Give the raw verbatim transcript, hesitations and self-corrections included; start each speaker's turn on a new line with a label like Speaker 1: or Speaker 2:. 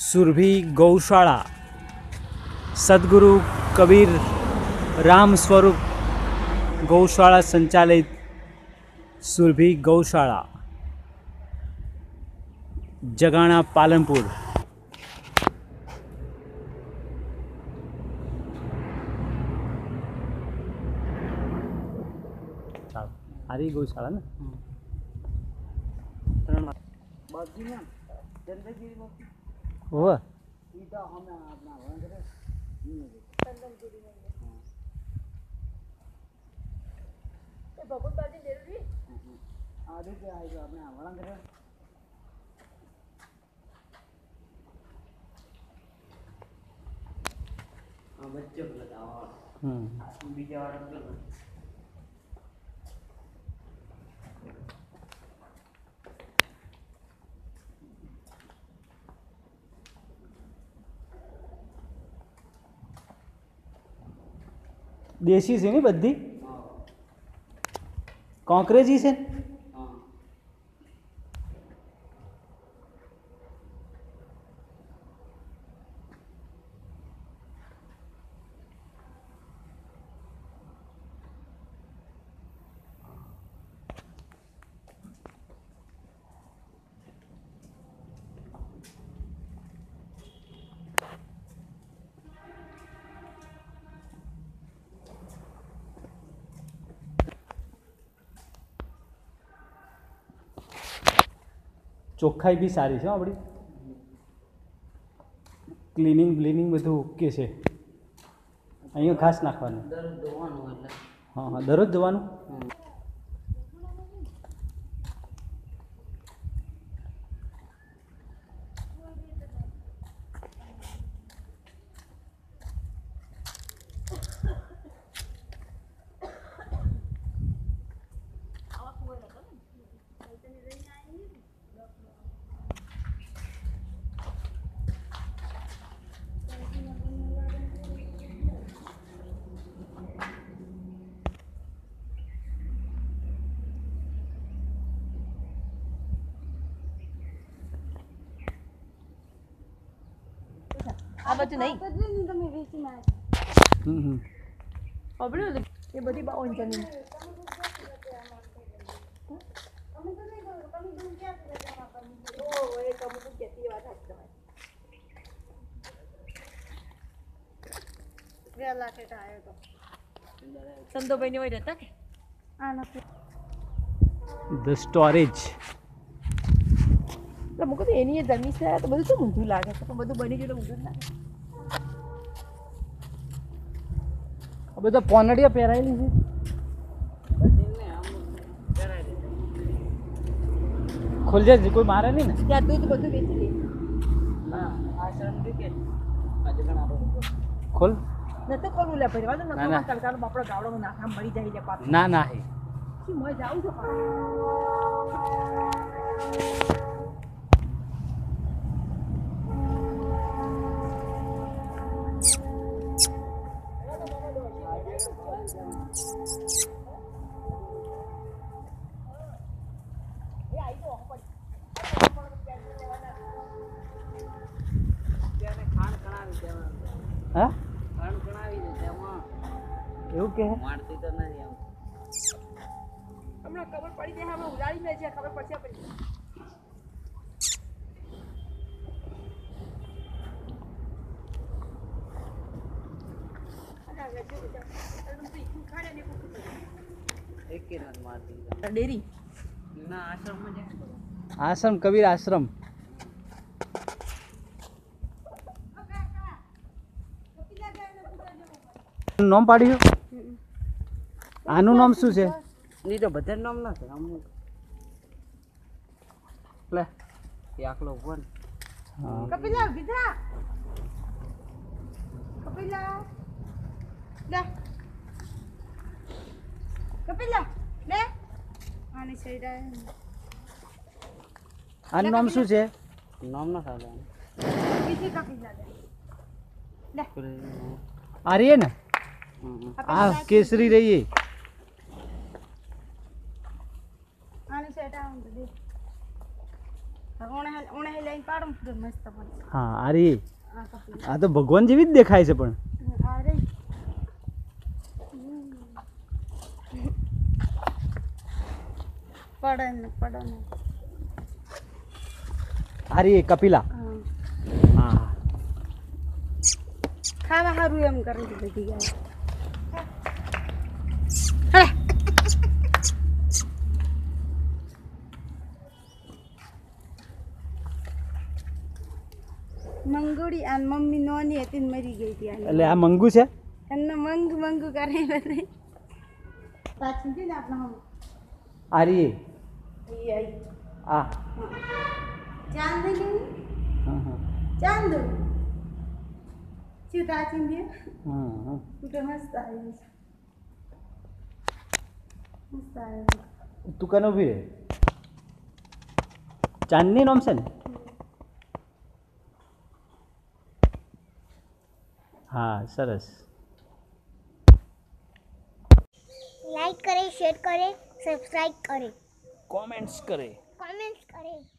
Speaker 1: सुरभि गौशाला सद्गुरु कबीर राम स्वरूप गौशाला संचालित सुरभि गौशाला जगाना पालनपुर। सारी गौशाला ना हुआ देशी से नहीं बद्दी कांकरेजी से ચોખ્ખાઈ બી સારી છે આપણી ક્લિનિંગ બ્લિનિંગ બધું ઓકે છે અહીંયા ખાસ નાખવાનું હા હા દરરોજ ધોવાનું
Speaker 2: આ બધું નહીં
Speaker 3: તમે વેચી નાખ
Speaker 1: હમ હમ
Speaker 2: અબળ્યું એ બધી બાવન જમીન
Speaker 3: તમે તો નહીં કરો તમે દૂર ક્યાં જમા કરી
Speaker 2: ઓ એ તો બધું કેતી વાત હતી તમારે
Speaker 3: બે લાખ એટા આવ્યો તો
Speaker 2: સંદોભાઈ ને હોય રહેતા કે
Speaker 3: આ નથી
Speaker 1: ધ સ્ટોરેજ
Speaker 2: એટલે મૂકો તો એની જમીન છે તો બધું શું ઊંધું લાગે છે પણ બધું બની ગયું ઊંધું જ લાગે
Speaker 1: હવે તો પોનડિયા પહેરાયેલી છે ખોલ જાય કોઈ મારે નહીં ને
Speaker 2: ત્યાં દૂધ બધું વેચી દે
Speaker 1: ખોલ
Speaker 2: નતો કરવું લે ભાઈ વાંધો
Speaker 1: ના,
Speaker 2: નતો
Speaker 1: ના.
Speaker 2: તડકાનો બાપડો ગાવડો નાખામ મળી જાય છે પાછું
Speaker 1: ના ના હે
Speaker 2: શું મોય જાવું છે પાછું
Speaker 1: હા એવું કે
Speaker 2: હમણાં ખબર પડી જાય હમણાં ઉડાડી લે છે ખબર પડશે પડી ડેરી
Speaker 1: આશ્રમ કબીર આશ્રમ નામ પાડ્યું આનું નામ શું છે
Speaker 4: નહીં તો બધા નામ ના છે અમુક લે આખલો ઉભો ને
Speaker 1: હા
Speaker 3: કપિલા વિધા કપિલા લે કપિલા લે આની સૈડા
Speaker 1: આનું નામ શું છે
Speaker 4: નામ ના સાલે
Speaker 3: બીજી કપિલા લે લે
Speaker 1: આ રહીએ ને આ કેસરી રહીએ
Speaker 3: આની સૈડા આમ દે
Speaker 2: ઓણે ઓણે લઈને પાડું તો મસ્ત પડે
Speaker 1: હા આ રહી
Speaker 2: આ કપી
Speaker 1: આ તો ભગવાન જેવી જ દેખાય છે પણ
Speaker 2: આ રે પડે ને પડે ને
Speaker 1: આ રહી કપિલા
Speaker 2: હા
Speaker 1: હા
Speaker 2: ખાવા સારું એમ કરી દીધી ગાય મંગુડી આ મમ્મી નોની હતી ને મરી ગઈ હતી
Speaker 1: એટલે આ મંગુ છે
Speaker 2: એમને મંગ મંગુ કરે બધે પાછી છે ને આપણા હમ
Speaker 1: આ રહી
Speaker 2: ઈ આઈ
Speaker 1: આ
Speaker 2: ચાંદ ગઈ
Speaker 1: હા હા
Speaker 2: ચાંદ શું તાચી દે
Speaker 1: હા હા
Speaker 2: તું તો મસ્ત આવી મસ્ત આવી
Speaker 1: તું કને ઊભી રહે ચાંદની નામ છે ને હા સરસ
Speaker 3: लाइक करें शेयर करें सब्सक्राइब करें
Speaker 1: કોમેન્ટ્સ કરે
Speaker 3: कमेंट्स करें